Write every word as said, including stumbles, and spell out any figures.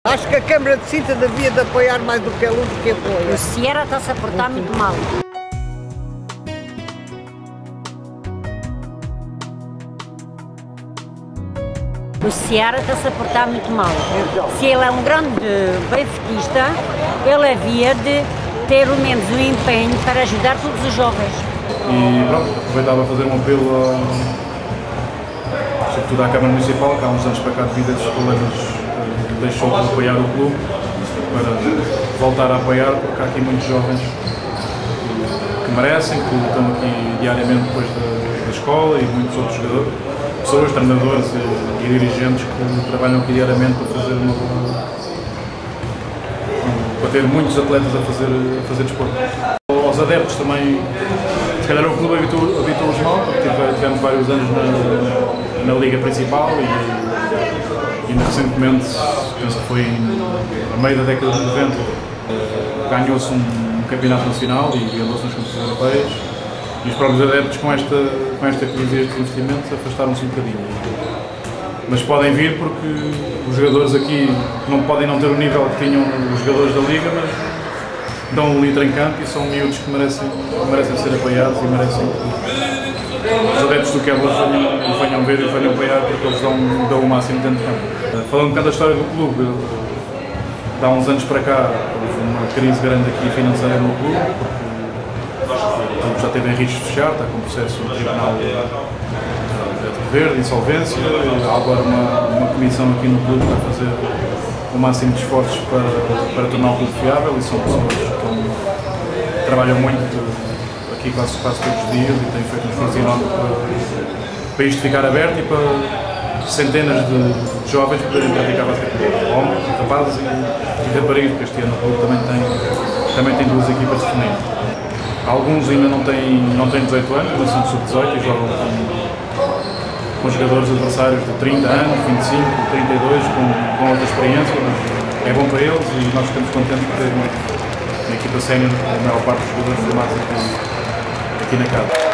Acho que a Câmara de Sintra devia de apoiar mais do que a Luz do que apoia. O Sierra está-se a portar muito mal. O Sierra está-se a portar muito mal. Se ele é um grande benfiquista, ele havia de ter ao menos um empenho para ajudar todos os jovens. E pronto, aproveitava a fazer um apelo a, sobretudo à Câmara Municipal, que há uns anos para cá, devido a esses problemas, deixou de apoiar o clube, para voltar a apoiar, porque há aqui muitos jovens que merecem, que estão aqui diariamente depois da, da escola, e muitos outros jogadores, pessoas, treinadores e, e dirigentes que trabalham aqui diariamente para fazer uma para ter muitos atletas a fazer, a fazer desporto. Aos adeptos também, se calhar o clube habituou-os mal, porque tivemos vários anos na, na liga principal e, e recentemente, penso que foi a meio da década de noventa, ganhou-se um, um campeonato nacional e andou-se nas competições europeias, e os próprios adeptos com esta, com esta crise e estes investimentos afastaram-se um bocadinho. Mas podem vir porque os jogadores aqui não podem não ter o nível que tinham os jogadores da Liga, mas dão um litro em campo e são miúdos que merecem, que merecem ser apoiados e merecem que os adeptos do Quebra venham, venham ver e venham apoiar, porque eles dão, dão o máximo dentro de campo. Falando um bocado da história do clube, há uns anos para cá houve uma crise grande aqui financeira no clube, porque o clube já teve em risco de fechar, está com um processo no tribunal de insolvência. Há agora uma, uma comissão aqui no clube para fazer o máximo de esforços para, para tornar o clube fiável, e são pessoas que estão, trabalham muito aqui quase, quase todos os dias e têm feito um esforço enorme para, para isto ficar aberto e para centenas de, de jovens poderem praticar basquetebol, homens, rapazes e, e raparigas, porque este ano o clube também tem, também tem duas equipas de feminino. Alguns ainda não têm, não têm dezoito anos, mas são sub dezoito e jogam com com jogadores adversários de trinta anos, vinte e cinco, trinta e dois, com, com outra experiência, mas é bom para eles e nós ficamos contentes por ter uma, uma equipa sénior, a maior parte dos jogadores formados aqui, aqui na casa.